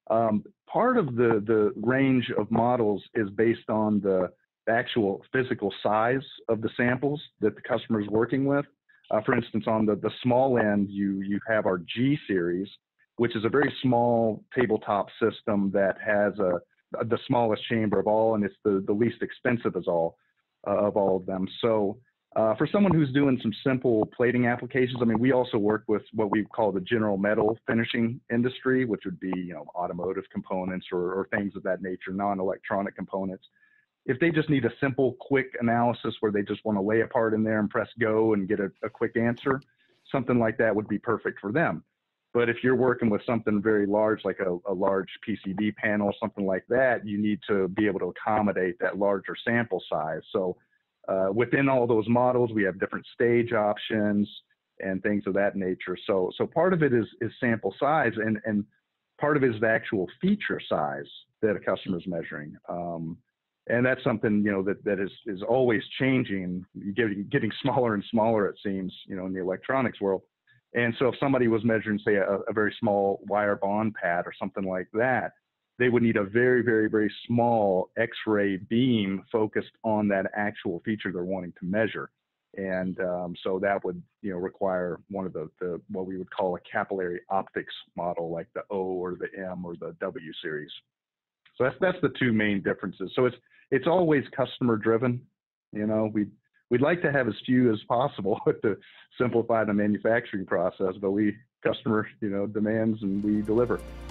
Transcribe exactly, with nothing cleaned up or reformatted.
Um, part of the, the range of models is based on the actual physical size of the samples that the customer is working with. Uh, for instance, on the, the small end, you, you have our G series, which is a very small tabletop system that has a, the smallest chamber of all, and it's the, the least expensive as all, uh, of all of them. So uh, for someone who's doing some simple plating applications, I mean, we also work with what we call the general metal finishing industry, which would be, you know, automotive components or, or things of that nature, non-electronic components. If they just need a simple, quick analysis where they just want to lay a part in there and press go and get a, a quick answer, something like that would be perfect for them. But if you're working with something very large, like a, a large P C B panel, something like that, you need to be able to accommodate that larger sample size. So uh, within all those models, we have different stage options and things of that nature. So, so part of it is, is sample size, and, and part of it is the actual feature size that a customer is measuring. Um, And that's something, you know, that, that is, is always changing, getting, getting smaller and smaller, it seems, you know, in the electronics world. And so if somebody was measuring, say, a, a very small wire bond pad or something like that, they would need a very, very, very small X-ray beam focused on that actual feature they're wanting to measure. And um, so that would, you know, require one of the, the, what we would call a capillary optics model, like the O or the M or the W series. So that's, that's the two main differences. So it's, it's always customer driven. You know, we, we'd like to have as few as possible to simplify the manufacturing process, but we, customer, you know, demands and we deliver.